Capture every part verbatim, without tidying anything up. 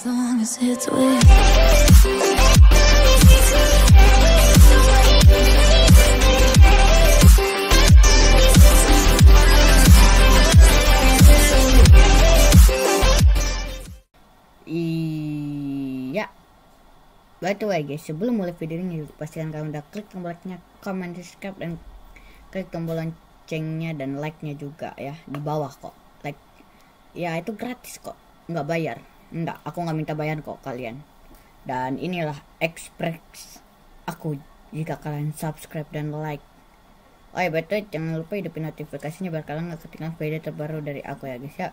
long as it's with. Iya. By the way guys, sebelum mulai video ini pastikan kalian udah klik tombol like-nya, comment, subscribe, dan klik tombol loncengnya dan like-nya juga ya di bawah kok. Like ya itu gratis kok, nggak bayar. Enggak, aku nggak minta bayar kok kalian. Dan inilah ekspres aku jika kalian subscribe dan like. Oh ya betul, jangan lupa hidupin notifikasinya biar kalian nggak ketinggalan video terbaru dari aku ya guys ya.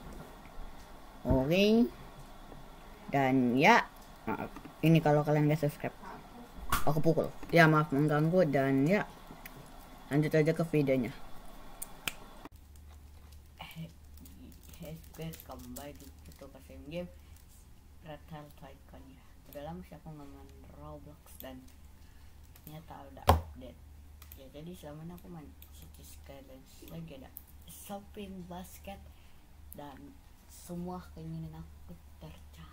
Oke. Dan ya, ini kalau kalian gak subscribe aku pukul. Ya maaf mengganggu. Dan ya, lanjut aja ke videonya. Hey guys, kembali di Putu Pasien Game Red Hell Tycoon ya. Udah lama sih aku ngemain Roblox dan ternyata udah update ya. Jadi selama ini aku main City Skylines lagi, ada shopping basket, dan semua keinginan aku tercapai.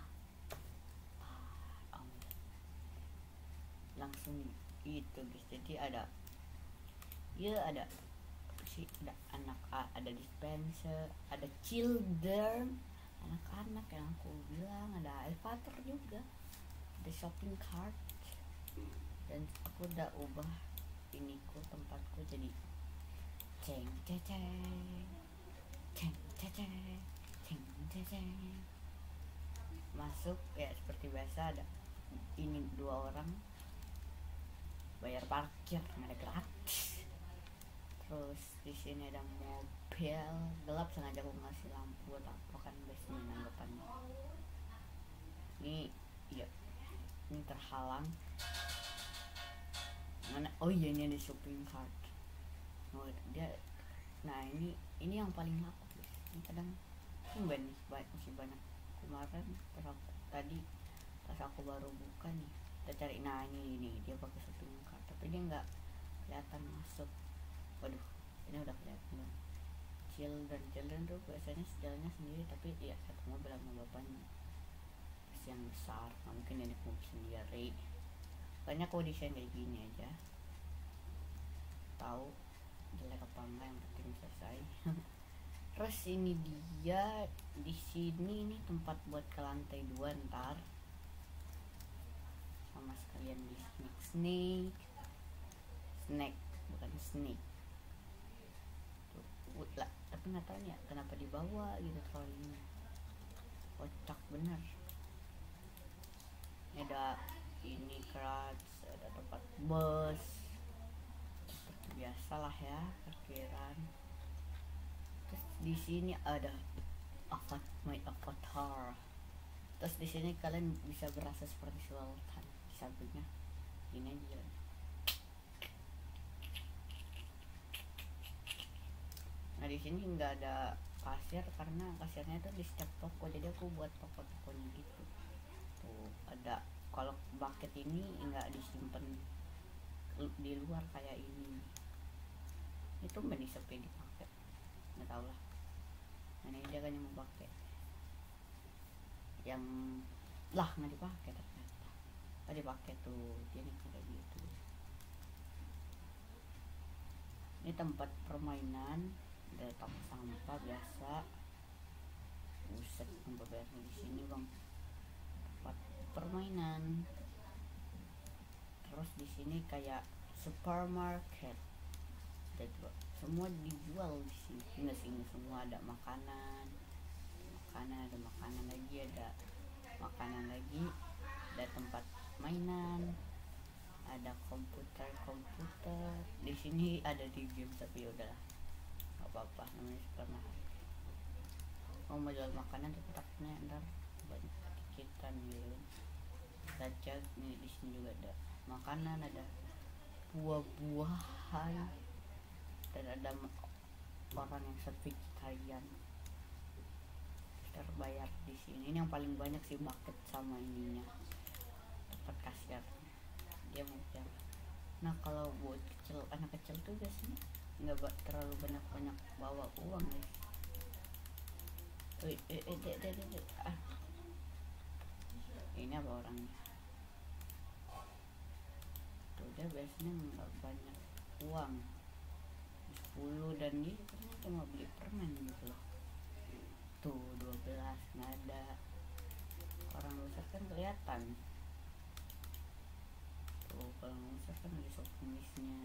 Langsung itu guys. Jadi ada ya ada sih, ada anak, ada dispenser, ada children, anak-anak yang aku bilang, ada elevator juga, ada shopping cart, dan aku udah ubah iniku, tempatku jadi ceng ceng ceng ceng ceng ceng. Masuk ya seperti biasa, ada ini dua orang bayar parkir, nggak ada gratis. Terus di sini ada mobil gelap, sengaja aku ngasih lampu buat apa kan biasanya anggapannya. Ini ya, ini terhalang. Mana? Oh iya, ini ada shopping cart. Oh dia, nah ini ini yang paling laku guys. Ini kadang tumben nih, banyak masih banyak. Kemarin pas aku, tadi pas aku baru buka nih, kita cari, nah ini ini dia pakai shopping cart tapi dia nggak kelihatan masuk. Waduh, ini udah kelihatan. Children children tuh biasanya jalannya sendiri, tapi ya satu mobil sama bapaknya. Terus yang besar, nah, mungkin ini mobil sendiri. Banyak kok desain kayak gini aja. Tahu jelek apa enggak, yang penting selesai. Terus ini dia di sini, ini tempat buat ke lantai dua ntar. Sama sekalian di snake snake snake bukan snake tuh lah, tapi nggak tahu ya kenapa dibawa gitu trolinya, kocak bener. Ini ada ini crouch, ada tempat bus seperti biasa lah ya, parkiran. Terus di sini ada avatar, my avatar. Terus di sini kalian bisa berasa seperti sultan. Di sampingnya ini aja. Nah di sini nggak ada kasir karena kasirnya tuh di setiap toko, jadi aku buat toko-tokonya gitu. Tuh ada, kalau bucket ini nggak disimpan di luar kayak ini. Itu nggak disepi dipakai, nggak tahu lah. Nah ini dia kan yang mau pakai, yang lah nggak dipakai ternyata. Oh dipakai tuh, jadi kayak gitu. Ini tempat permainan, ada tong sampah biasa. Buset, pembayaran di sini bang, tempat permainan. Terus di sini kayak supermarket, ada semua dijual di sini. Enggak sih, semua ada makanan, makanan ada makanan lagi, ada makanan lagi, ada tempat mainan, ada komputer komputer. Di sini ada di game tapi udahlah, nggak apa-apa, namanya supermarket. Mau jual makanan tapi takutnya ntar banyak ketikitan gitu. Baca nih, di sini juga ada makanan, ada buah-buahan, dan ada orang yang vegetarian terbayar di sini. Ini yang paling banyak sih bucket sama ininya, tempat kasir dia mau. Nah kalau buat kecil, anak kecil tuh biasanya nggak terlalu banyak banyak bawa uang guys. Eh, eh, eh, dek, dek, dek, ah. kayak apa orangnya tuh, dia biasanya nggak banyak uang sepuluh, dan dia ternyata cuma beli permen gitu loh. Tuh dua belas nggak ada. Orang besar kan kelihatan tuh, kalau besar kan ada shoppingisnya.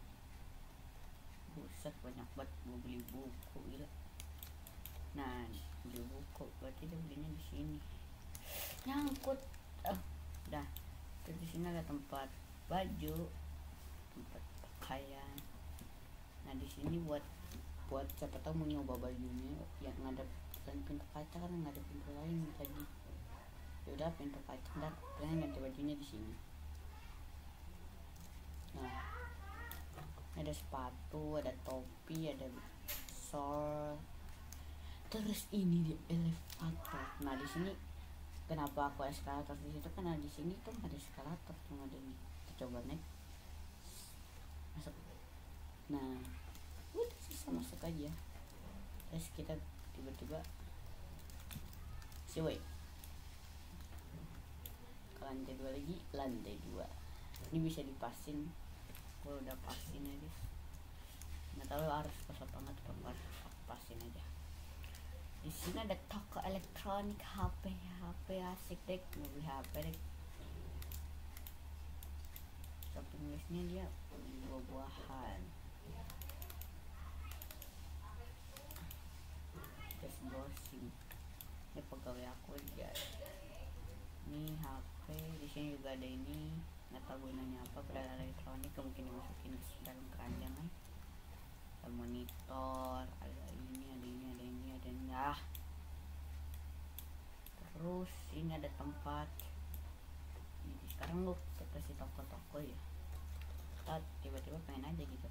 Buset, banyak banget. Gue beli buku gila. Nah, beli buku berarti dia belinya di sini. Nyangkut. Ah, dah. Terus di sini ada tempat baju, tempat pakaian. Nah, di sini buat buat siapa tahu mau nyoba bajunya yang ngadep dan pintu kaca, kan nggak ada pintu lain tadi. Yaudah, pintu kaca, dan kalian ganti bajunya di sini. Nah, ada sepatu, ada topi, ada shawl. Terus ini di elevator. Nah, di sini kenapa aku eskalator di situ, karena di sini tuh nggak ada eskalator, cuma ada ini. Kita coba naik, masuk. Nah, udah bisa masuk aja. Terus kita tiba-tiba siway ke lantai dua lagi, lantai dua. Ini bisa dipasin. Kalau udah pasin aja, nggak tahu harus pas apa nggak, tetap harus pasin aja. Di sini ada toko elektronik, H P, H P asik deh, mau beli H P deh. Shopping listnya dia buah-buahan. Just browsing. Ini pegawai aku aja. Ini H P, di sini juga ada ini. Nggak tahu gunanya apa, pedal elektronik, mungkin dimasukin ke dalam keranjang kan. Ada monitor, ada ini, ada ini, ada ini, ada ini. Ah. Terus ini ada tempat. Ini sekarang lu kita si toko-toko ya. Kita tiba-tiba pengen aja gitu.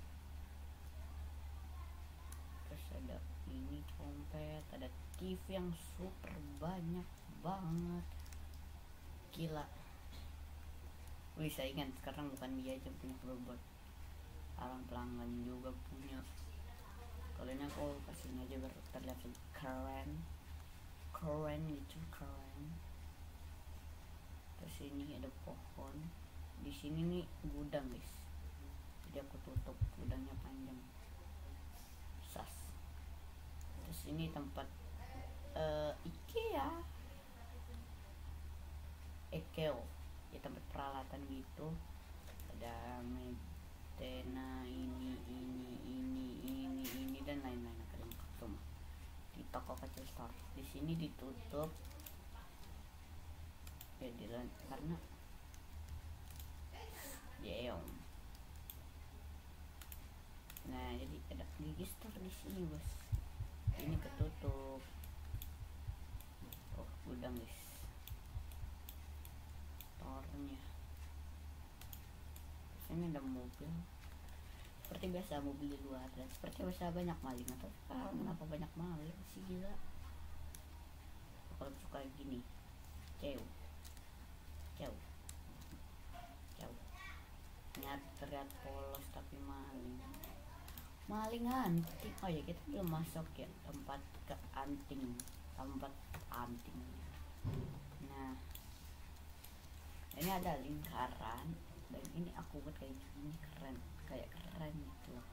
Terus ada ini trompet, ada T V yang super banyak banget. Gila. Wih, saingan sekarang bukan dia aja punya robot, orang pelanggan juga punya. Kalian aku kasihin aja biar terlihat keren, keren gitu, keren. Terus ini ada pohon. Di sini nih gudang guys, jadi aku tutup gudangnya panjang. Sas. Terus ini tempat uh, IKEA, Ekeo. Ya, tempat peralatan gitu. Ada medena ini ini ini ini ini dan lain-lain, akan lengkap semua di toko kecil store. Di sini ditutup ya di karena yeong. Nah, jadi ada gigi store di sini bos. Ini ketutup. Oh, gudang guys. Tornya. Ini ada mobil. Seperti biasa mobil di luar, dan seperti biasa banyak maling. Atau sekarang kenapa banyak maling sih, gila. Kalau suka gini, jauh, jauh, jauh. Terlihat terlihat polos tapi maling. Maling anting. Oh ya, kita belum masuk ya tempat ke anting, tempat anting. Nah, ini ada lingkaran, dan ini aku buat kayak gini, keren, kayak keren gitu loh.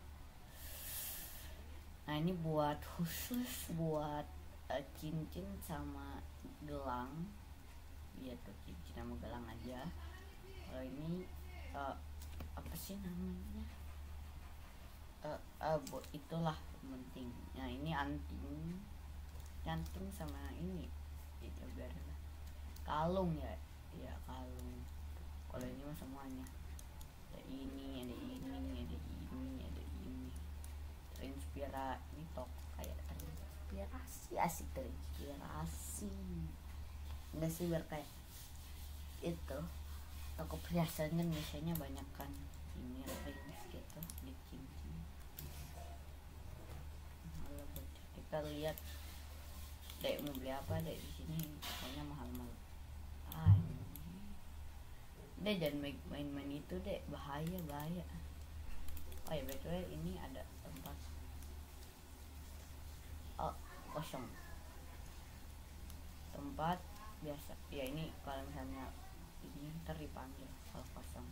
Nah, ini buat khusus buat uh, cincin sama gelang. Iya tuh, cincin sama gelang aja. Kalau ini uh, apa sih namanya? Uh, uh, buat itulah penting. Nah, ini anting, anting sama ini, itu biar kalung ya. Ya, kalung. Kalau ini mah semuanya. Ada ini, ada ini, ada ini, ada ini. Terinspirasi, ini toko kayak terinspirasi, asik, terinspirasi. Enggak sih, biar kayak itu. Toko perhiasan kan biasanya banyak kan ini rings gitu di cincin. Kalau kita lihat dek mau beli apa dek di sini, pokoknya mahal-mahal. Ah, deh jangan main-main itu deh, bahaya bahaya. Oh ya, betul, ini ada tempat oh kosong, tempat biasa ya. Ini kalau misalnya ini ntar dipanggil kalau kosong.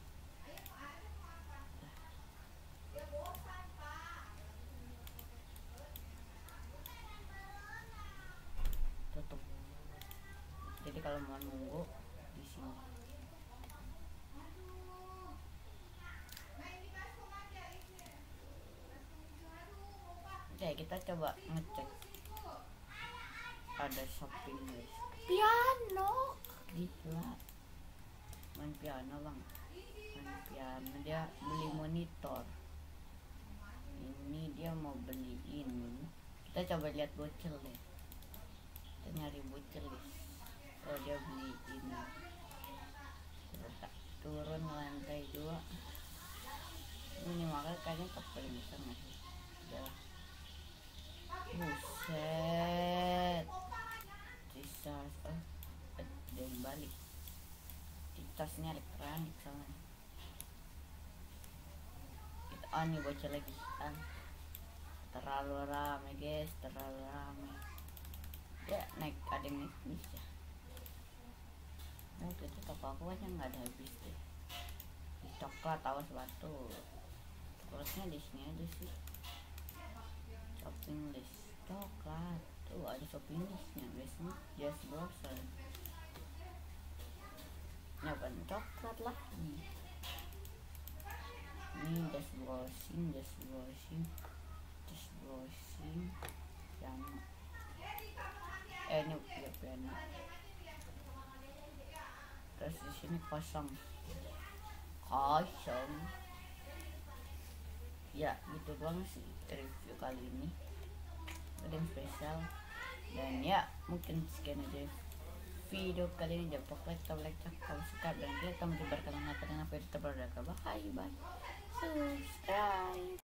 Tutup. Jadi kalau mau nunggu di sini. Oke, kita coba ngecek. Ada shopping list. Piano. Gila. Main piano bang. Main piano, dia beli monitor. Ini dia mau beli ini. Kita coba lihat bocil deh. Kita nyari bocil list. Oh, dia beli ini. Coba turun lantai dua. Ini makanya kayaknya kepeling bisa nggak sih? Udah. Buset. Bisa. Oh, ada yang balik. Di tasnya elektronik sama. Kita oh nih bocil lagi. Ah. Terlalu rame guys, terlalu rame. Ya naik, ada yang naik bisa. Nah itu toko aku aja nggak ada habis deh. Di coklat awas batu. Coklatnya di sini aja sih. Shopping list coklat. Tuh ada shopping listnya guys nih. Just browser. Nyapan coklat lagi. Ini just browsing, just browsing, just browsing. Piano. Eh ini ya piano. Terus di sini kosong, kosong. Ya gitu doang sih review kali ini. Ada yang spesial. Dan ya mungkin sekian aja video kali ini. Jangan lupa like, like, kalau suka dan klik tombol berkalian apa dengan video terbaru. Bye bye. Subscribe.